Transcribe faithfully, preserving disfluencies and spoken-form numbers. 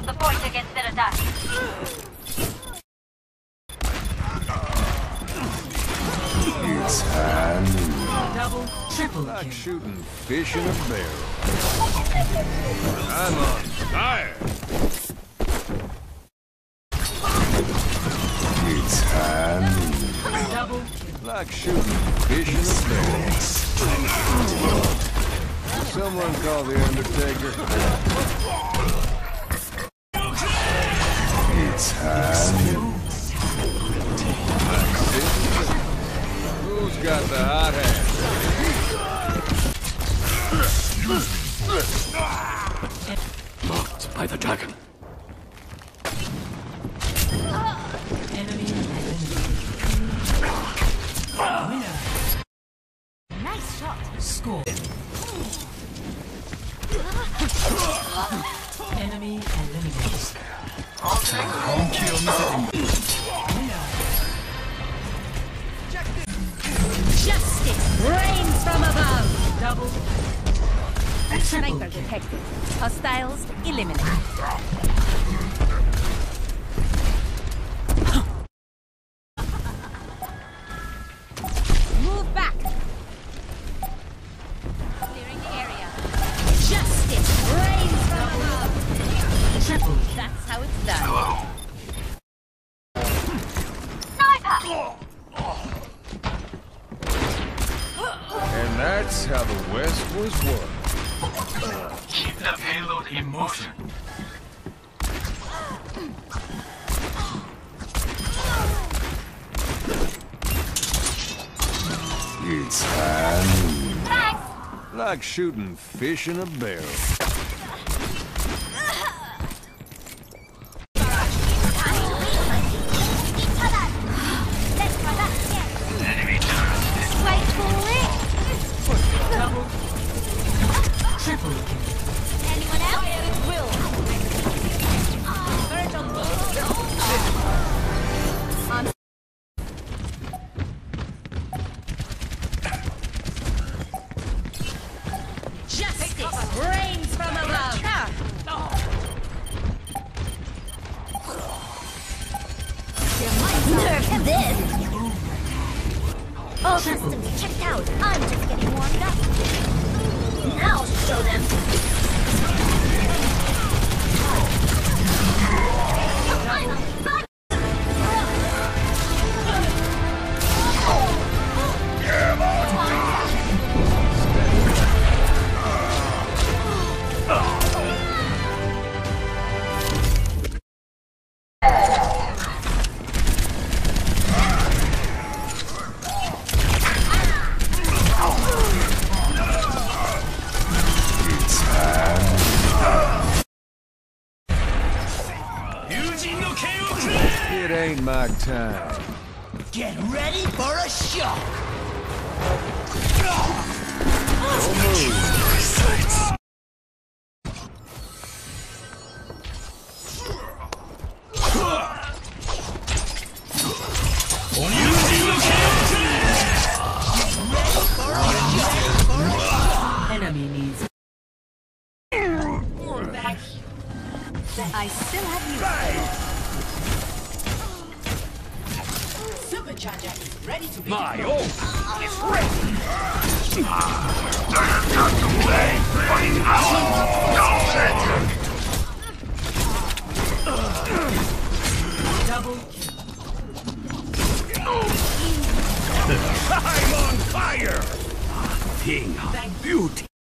hold the point against their attack. It's hand. Double, triple Like kill. shooting fish in a barrel. I'm on fire. It's hand. Double kill. Like shooting fish in a barrel. Someone call the Undertaker. It's hand. Who's got the hot hand? Marked by the dragon. Enemy eliminated. Winner. Nice shot. Score. Enemy eliminated. Winner. Justice reigns from above. Double. Sniper detected. Hostiles eliminated. Move back. Clearing the area. Justice reigns from above. Triple. That's how it's done. Sniper! And that's how the West was won. Keep the payload in motion. It's hand. Thanks! Like shooting fish in a barrel. Let's try that again. Enemy turret. Wait for it. Double. Triple kill. Anyone else? Will. Bird on the I'm Justice reigns from above. Nerve to this. All systems checked out. I'm just getting warmed up. Now I'll show them. It ain't my time. Get ready for a shock! Don't move. Enemy needs. I still have you. Supercharger is ready to be My deployed. ult is ready. There's got to play. Double kill. I'm on fire. Thing of beauty.